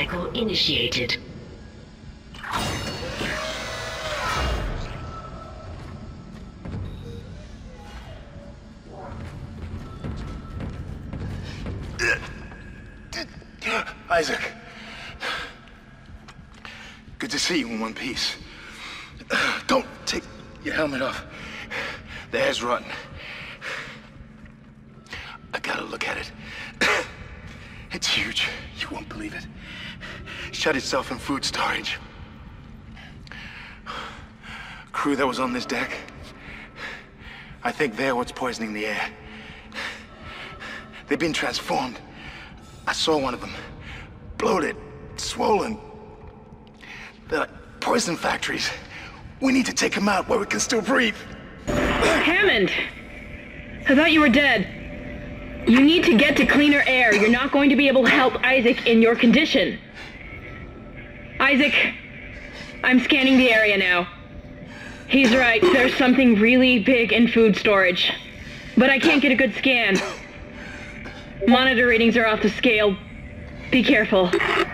cycle initiated. Isaac. Good to see you in one piece. Don't take your helmet off. The hair's rotten. I gotta look at it. It's huge. You won't believe it. Shut itself in food storage. Crew that was on this deck, I think they're what's poisoning the air. They've been transformed. I saw one of them. Bloated, swollen. They're like poison factories. We need to take them out where we can still breathe. Hammond! I thought you were dead. You need to get to cleaner air. You're not going to be able to help Isaac in your condition. Isaac, I'm scanning the area now. He's right, there's something really big in food storage. But I can't get a good scan. Monitor readings are off the scale. Be careful.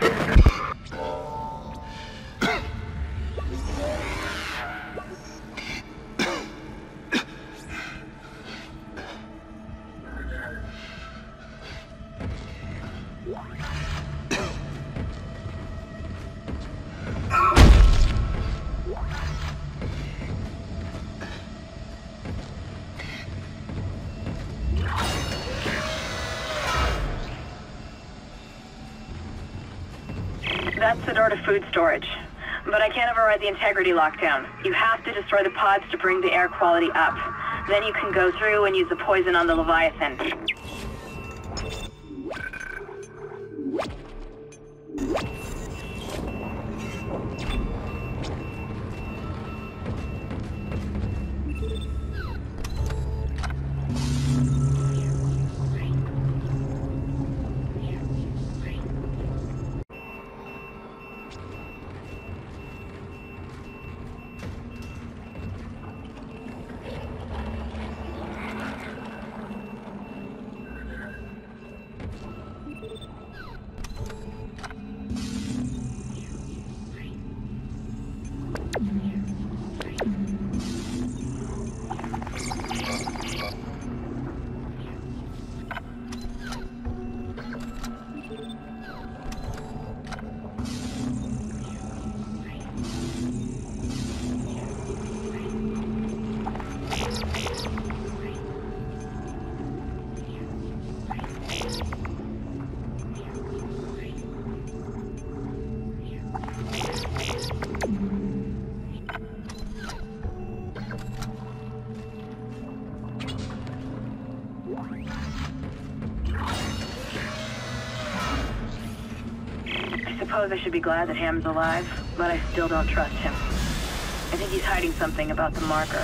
That's the door to food storage. But I can't override the integrity lockdown. You have to destroy the pods to bring the air quality up. Then you can go through and use the poison on the Leviathan. I suppose I should be glad that Ham's alive, but I still don't trust him. I think he's hiding something about the marker.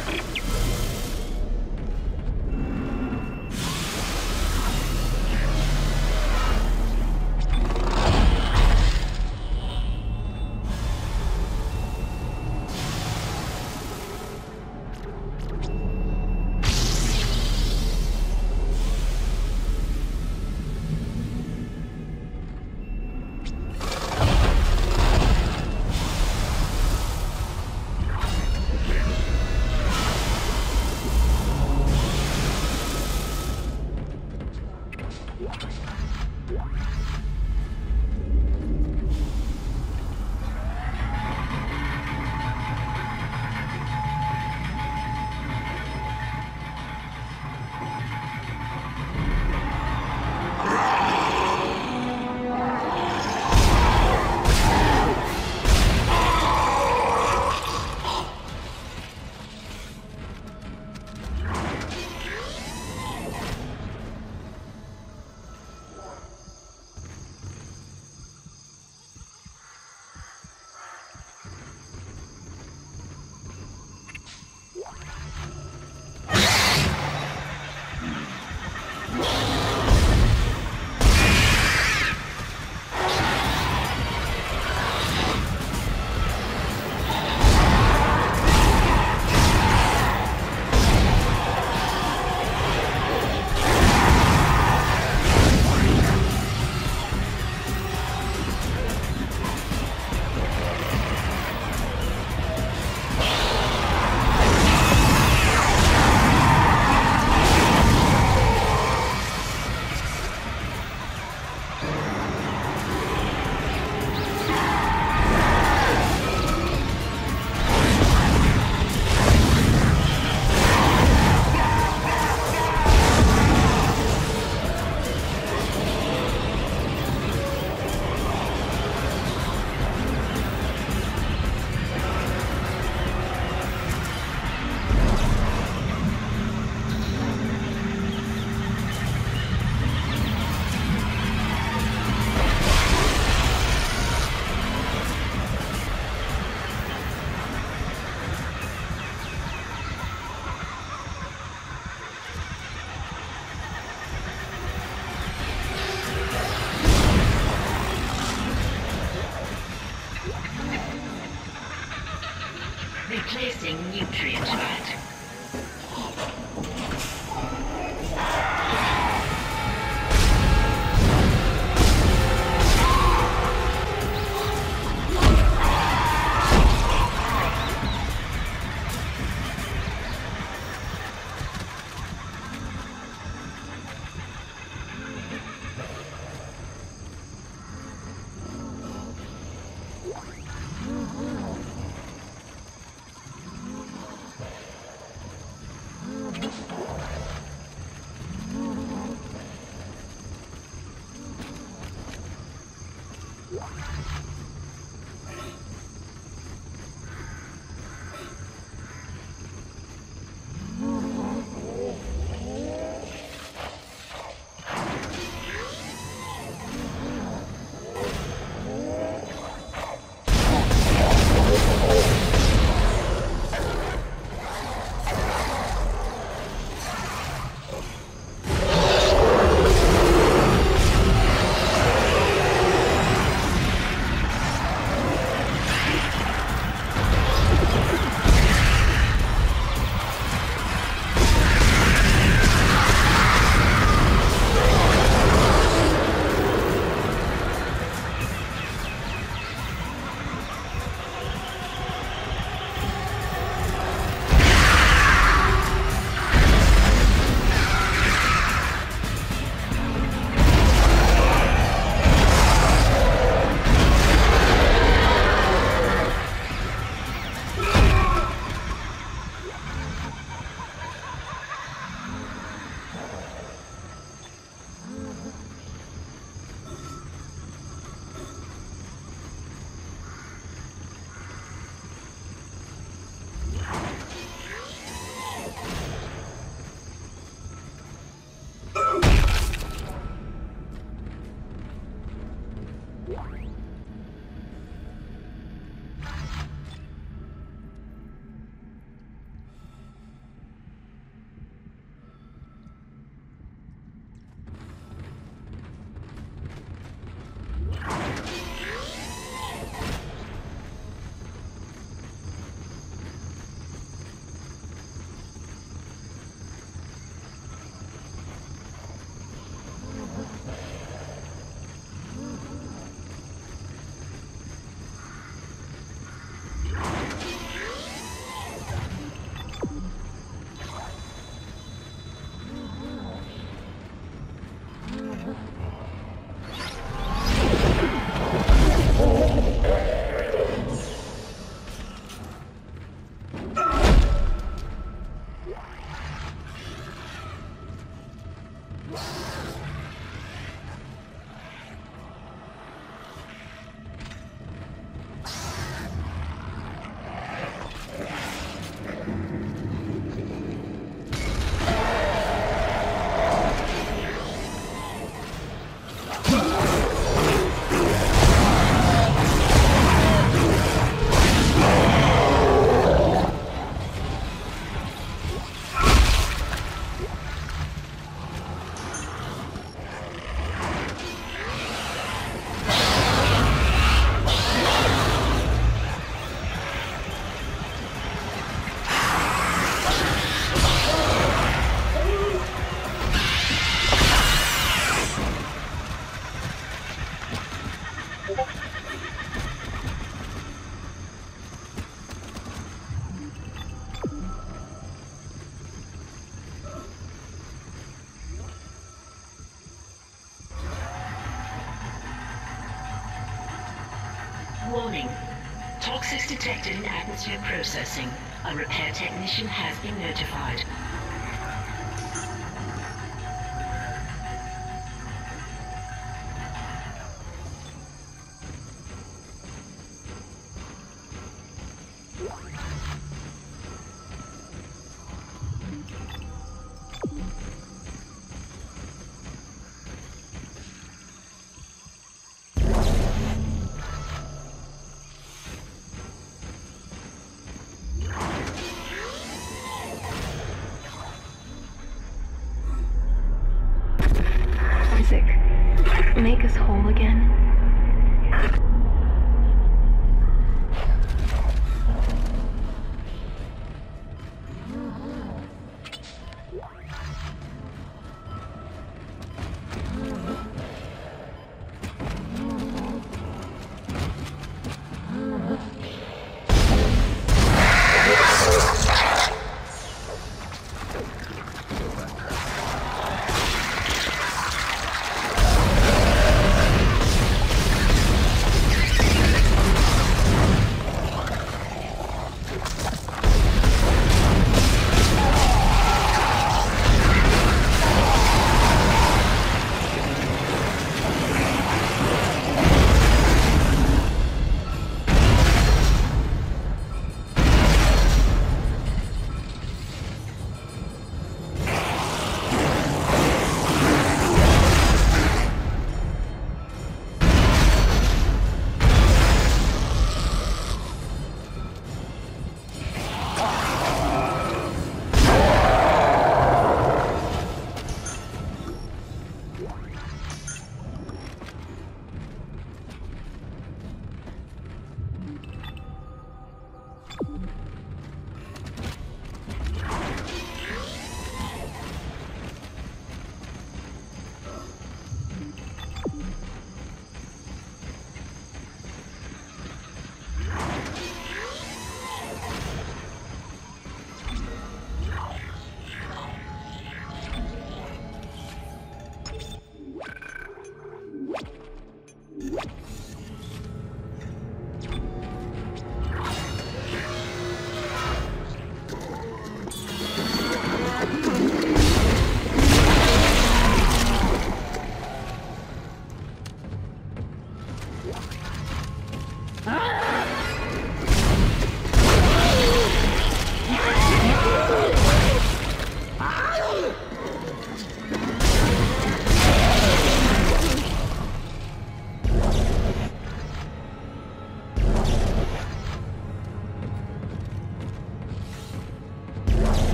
missing nutrient vat. Warning. Toxics detected in atmosphere processing. A repair technician has been notified. Isaac, make us whole again.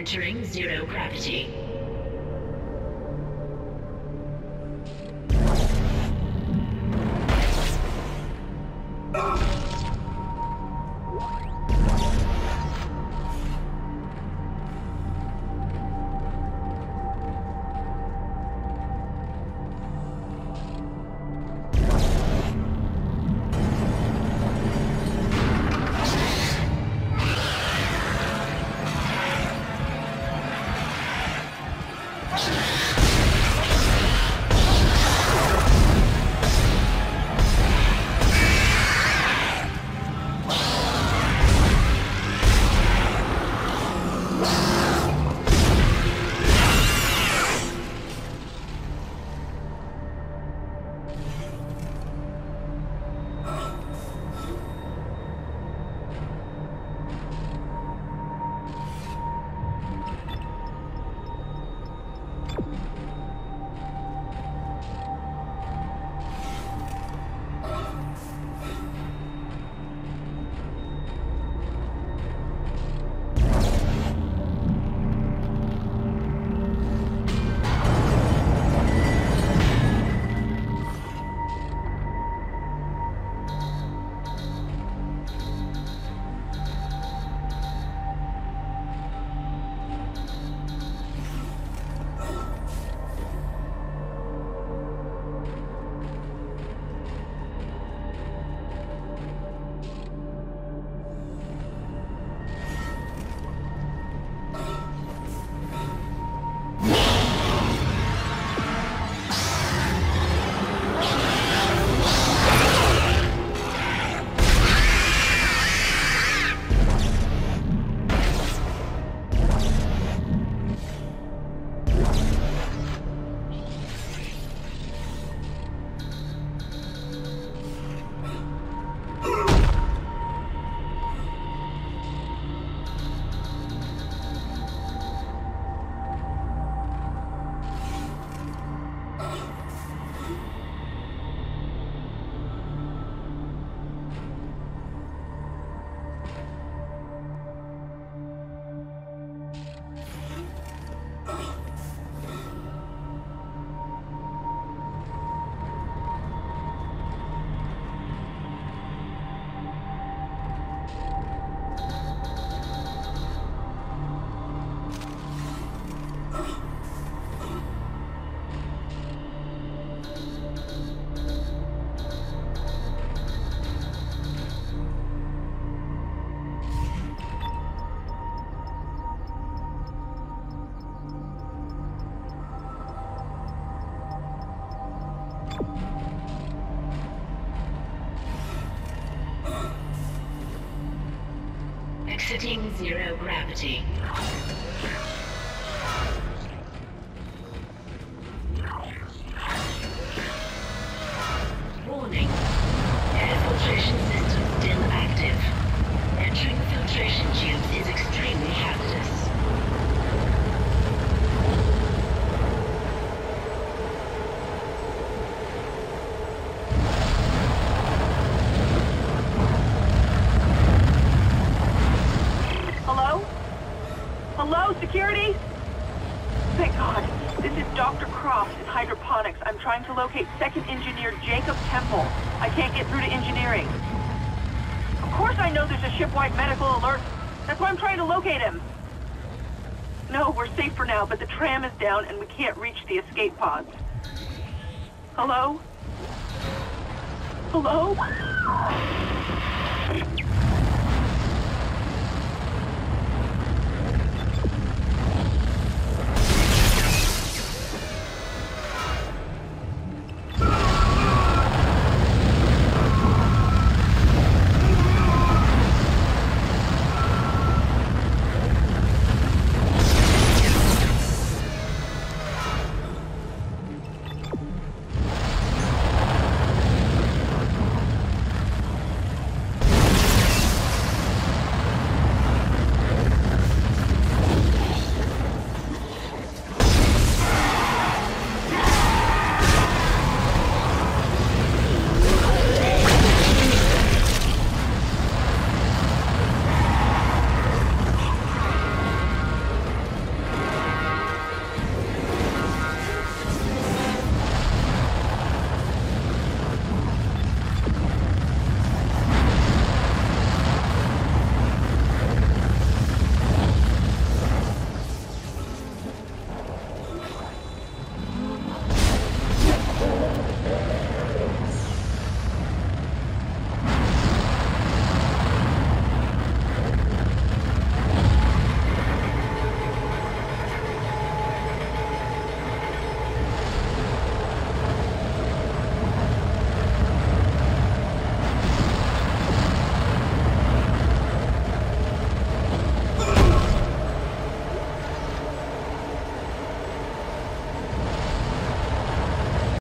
Entering zero gravity. Exiting zero gravity. Warning. Air filtration system still active. Entering the filtration tubes is extremely hazardous. Hello, security? Thank God. This is Dr. Croft in hydroponics. I'm trying to locate second engineer Jacob Temple. I can't get through to engineering. Of course I know there's a ship-wide medical alert. That's why I'm trying to locate him. No, we're safe for now, but the tram is down and we can't reach the escape pods. Hello? Hello?